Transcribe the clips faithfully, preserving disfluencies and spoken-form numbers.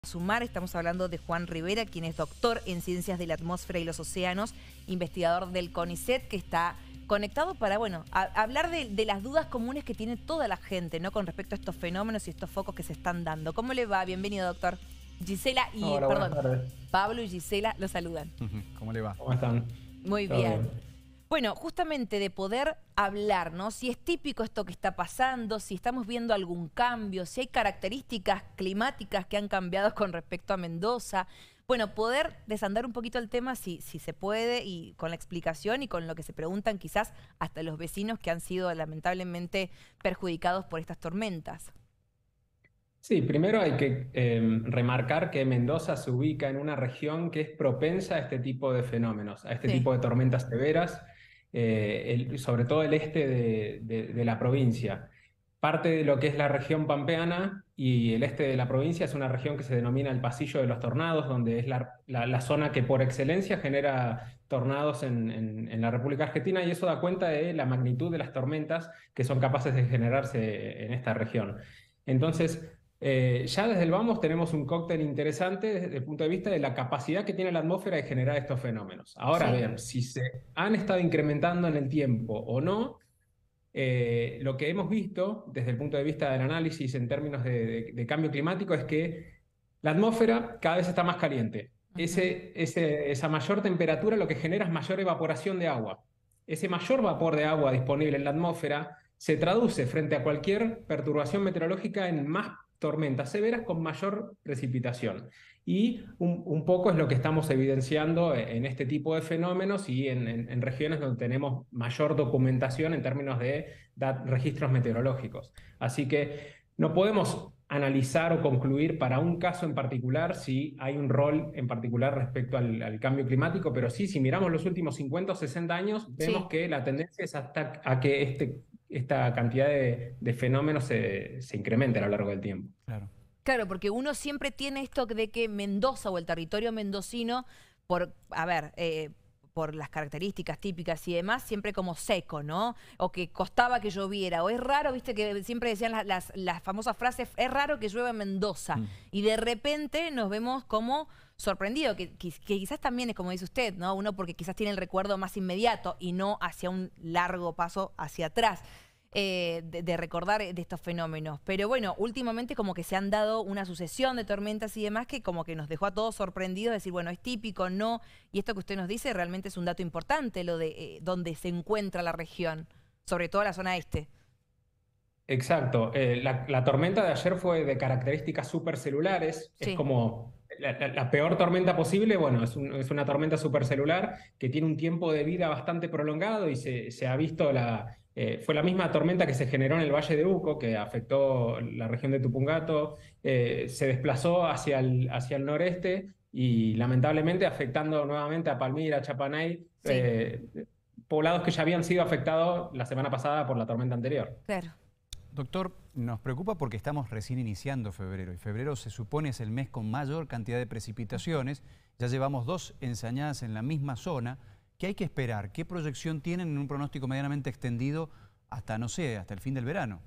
Sumar, estamos hablando de Juan Rivera, quien es doctor en Ciencias de la Atmósfera y los Océanos, investigador del CONICET, que está conectado para, bueno, a, a hablar de, de las dudas comunes que tiene toda la gente, ¿no? Con respecto a estos fenómenos y estos focos que se están dando. ¿Cómo le va? Bienvenido, doctor. Gisela y, Hola, perdón, Pablo y Gisela lo saludan. ¿Cómo le va? ¿Cómo están? Muy ¿Todo bien. bien? Bueno, justamente de poder hablar, ¿no? Si es típico esto que está pasando, si estamos viendo algún cambio, si hay características climáticas que han cambiado con respecto a Mendoza. Bueno, poder desandar un poquito el tema si, si se puede, y con la explicación y con lo que se preguntan quizás hasta los vecinos que han sido lamentablemente perjudicados por estas tormentas. Sí, primero hay que eh, remarcar que Mendoza se ubica en una región que es propensa a este tipo de fenómenos, a este Sí. tipo de tormentas severas, eh, el- sobre todo el este de, de- de la provincia. Parte de lo que es la región pampeana y el este de la provincia es una región que se denomina el Pasillo de los Tornados, donde es la, la- la zona que por excelencia genera tornados en, en- en la República Argentina, y eso da cuenta de la magnitud de las tormentas que son capaces de generarse en esta región. Entonces, eh, ya desde el vamos tenemos un cóctel interesante desde el punto de vista de la capacidad que tiene la atmósfera de generar estos fenómenos. Ahora Sí. bien, si se han estado incrementando en el tiempo o no, eh, lo que hemos visto desde el punto de vista del análisis en términos de, de- de cambio climático es que la atmósfera cada vez está más caliente. Ujú. Ese, ese- esa mayor temperatura lo que genera es mayor evaporación de agua. Ese mayor vapor de agua disponible en la atmósfera se traduce frente a cualquier perturbación meteorológica en más tormentas severas con mayor precipitación. Y un, un poco es lo que estamos evidenciando en este tipo de fenómenos y en, en- en regiones donde tenemos mayor documentación en términos de dat- registros meteorológicos. Así que no podemos analizar o concluir para un caso en particular si hay un rol en particular respecto al, al cambio climático, pero sí, si miramos los últimos cincuenta o sesenta años, vemos Sí. que la tendencia es hasta a que este, esta cantidad de, de fenómenos se, se incremente a lo largo del tiempo. Claro. Claro, porque uno siempre tiene esto de que Mendoza o el territorio mendocino, por, a ver, eh, por las características típicas y demás, siempre como seco, ¿no? O que costaba que lloviera, o es raro, viste, que siempre decían las, las, las famosas frases, es raro que llueva en Mendoza. Mm. Y de repente nos vemos como sorprendidos, que, que, que quizás también es como dice usted, ¿no? Uno porque quizás tiene el recuerdo más inmediato y no hacia un largo paso hacia atrás. Eh, de, de recordar de estos fenómenos. Pero bueno, últimamente como que se han dado una sucesión de tormentas y demás que como que nos dejó a todos sorprendidos, decir, bueno, es típico, no. Y esto que usted nos dice realmente es un dato importante, lo de eh, dónde se encuentra la región, sobre todo la zona este. Exacto. Eh, la, la tormenta de ayer fue de características supercelulares. Es Sí. como la, la- la peor tormenta posible. Bueno, es, un- es una tormenta supercelular que tiene un tiempo de vida bastante prolongado y se, se ha visto la... eh, fue la misma tormenta que se generó en el Valle de Uco, que afectó la región de Tupungato, eh, se desplazó hacia el, hacia el noreste y lamentablemente afectando nuevamente a Palmira, Chapanay, Sí. eh, poblados que ya habían sido afectados la semana pasada por la tormenta anterior. Claro. Doctor, nos preocupa porque estamos recién iniciando febrero y febrero se supone es el mes con mayor cantidad de precipitaciones. Ya llevamos dos ensañadas en la misma zona. ¿Qué hay que esperar? ¿Qué proyección tienen en un pronóstico medianamente extendido hasta, no sé, hasta el fin del verano?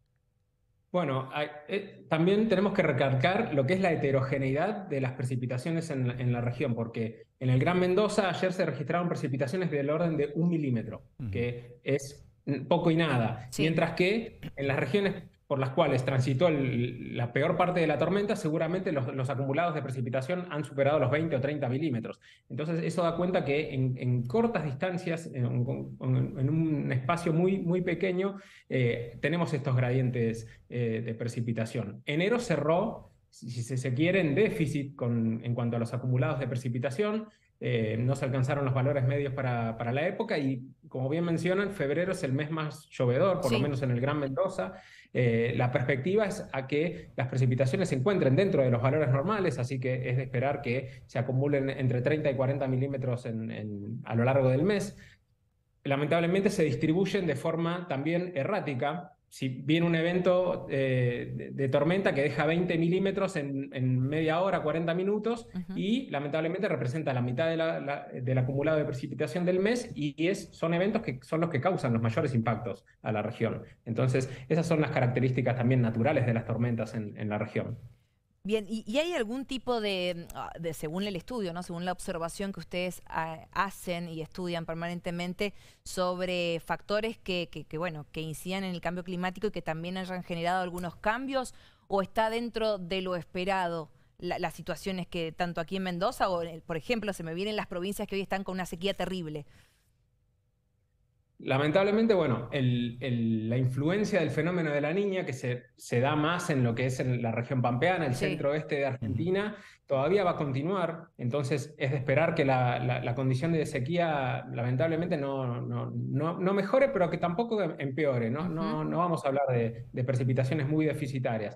Bueno, hay- eh, también tenemos que recalcar lo que es la heterogeneidad de las precipitaciones en, la- en la región, porque en el Gran Mendoza ayer se registraron precipitaciones del orden de un milímetro, Ujú. que es mm, poco y nada, Sí. mientras que en las regiones por las cuales transitó el- la peor parte de la tormenta, seguramente los, los acumulados de precipitación han superado los veinte o treinta milímetros. Entonces eso da cuenta que en, en cortas distancias, en, en- en un espacio muy, muy pequeño, eh, tenemos estos gradientes eh, de precipitación. Enero cerró, si si se quiere, en déficit con, en cuanto a los acumulados de precipitación. Eh, no se alcanzaron los valores medios para, para la época y, como bien mencionan, febrero es el mes más llovedor, por Sí. lo menos en el Gran Mendoza. Eh, la perspectiva es a que las precipitaciones se encuentren dentro de los valores normales, así que es de esperar que se acumulen entre treinta y cuarenta milímetros en, en, a lo largo del mes. Lamentablemente se distribuyen de forma también errática. Si viene un evento eh, de, de tormenta que deja veinte milímetros en, en media hora, cuarenta minutos, Ujú. y lamentablemente representa la mitad de la, la, del acumulado de precipitación del mes, y es, son eventos que son los que causan los mayores impactos a la región. Entonces, esas son las características también naturales de las tormentas en, en la región. Bien, ¿y, y hay algún tipo de, ah, de, según el estudio, ¿no? Según la observación que ustedes ah, hacen y estudian permanentemente sobre factores que, que, que, bueno, que incidan en el cambio climático y que también hayan generado algunos cambios, o está dentro de lo esperado la, las situaciones que tanto aquí en Mendoza o, por ejemplo, se me vienen las provincias que hoy están con una sequía terrible? Lamentablemente, bueno, el- el- la influencia del fenómeno de la Niña, que se, se da más en lo que es en la región pampeana, el Sí. centro-oeste de Argentina, todavía va a continuar. Entonces, es de esperar que la, la- la condición de sequía, lamentablemente, no, no, no, no mejore, pero que tampoco empeore, ¿no? Ujú. No, no vamos a hablar de, de precipitaciones muy deficitarias.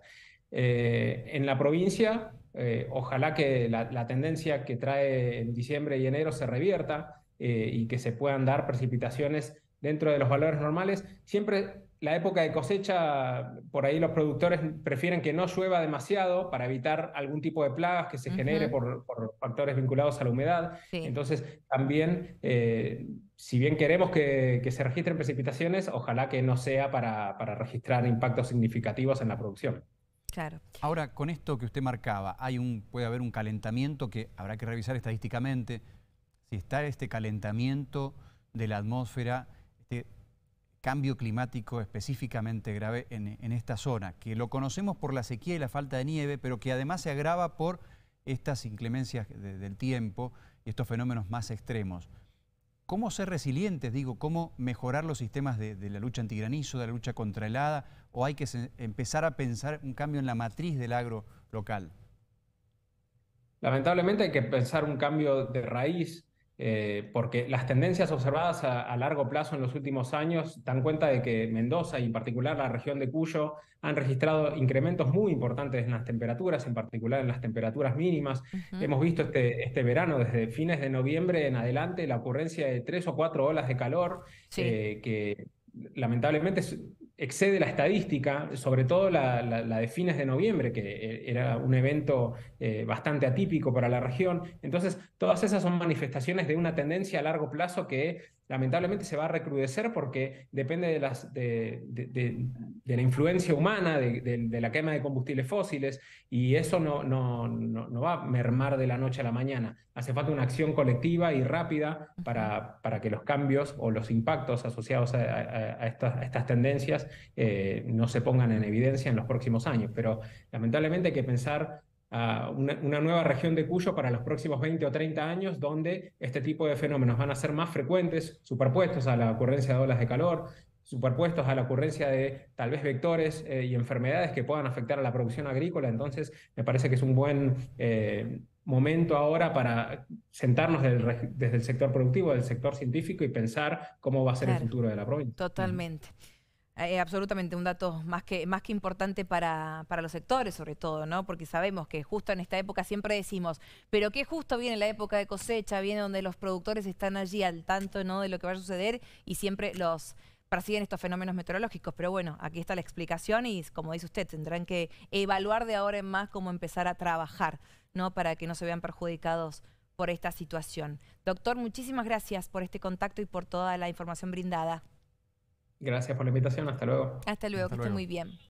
Eh, en la provincia, eh, ojalá que la, la tendencia que trae en diciembre y enero se revierta, eh, y que se puedan dar precipitaciones dentro de los valores normales. Siempre la época de cosecha, por ahí los productores prefieren que no llueva demasiado para evitar algún tipo de plagas que se genere Ujú. por, por factores vinculados a la humedad. Sí. Entonces, también, eh, si bien queremos que, que se registren precipitaciones, ojalá que no sea para, para registrar impactos significativos en la producción. Claro. Ahora, con esto que usted marcaba, hay un, puede haber un calentamiento que habrá que revisar estadísticamente. Si está este calentamiento de la atmósfera, este cambio climático específicamente grave en, en esta zona, que lo conocemos por la sequía y la falta de nieve, pero que además se agrava por estas inclemencias de, del tiempo y estos fenómenos más extremos. ¿Cómo ser resilientes? Digo, ¿cómo mejorar los sistemas de, de la lucha antigranizo, de la lucha contra helada? ¿O hay que se, empezar a pensar un cambio en la matriz del agro local? Lamentablemente hay que pensar un cambio de raíz, eh, porque las tendencias observadas a, a largo plazo en los últimos años dan cuenta de que Mendoza y en particular la región de Cuyo han registrado incrementos muy importantes en las temperaturas, en particular en las temperaturas mínimas. Ujú. Hemos visto este, este verano, desde fines de noviembre en adelante, la ocurrencia de tres o cuatro olas de calor, Sí. eh, que lamentablemente excede la estadística, sobre todo la, la, la de fines de noviembre, que era un evento eh, bastante atípico para la región. Entonces, todas esas son manifestaciones de una tendencia a largo plazo que lamentablemente se va a recrudecer porque depende de, las, de, de, de, de la influencia humana, de, de, de la quema de combustibles fósiles, y eso no, no, no, no va a mermar de la noche a la mañana. Hace falta una acción colectiva y rápida para, para que los cambios o los impactos asociados a, a, a, estas, a estas tendencias eh, no se pongan en evidencia en los próximos años. Pero lamentablemente hay que pensar a una, una nueva región de Cuyo para los próximos veinte o treinta años, donde este tipo de fenómenos van a ser más frecuentes, superpuestos a la ocurrencia de olas de calor, superpuestos a la ocurrencia de tal vez vectores eh, y enfermedades que puedan afectar a la producción agrícola. Entonces, me parece que es un buen eh, momento ahora para sentarnos del, desde el sector productivo, del sector científico y pensar cómo va a ser el Claro. futuro de la provincia. Totalmente. Eh, absolutamente, un dato más que, más que importante para, para los sectores, sobre todo, ¿no? Porque sabemos que justo en esta época siempre decimos, pero que justo viene la época de cosecha, viene donde los productores están allí al tanto, ¿no?, de lo que va a suceder y siempre los persiguen estos fenómenos meteorológicos. Pero bueno, aquí está la explicación y, como dice usted, tendrán que evaluar de ahora en más cómo empezar a trabajar, ¿no?, para que no se vean perjudicados por esta situación. Doctor, muchísimas gracias por este contacto y por toda la información brindada. Gracias por la invitación. Hasta luego. Hasta luego, Hasta que esté luego. muy bien.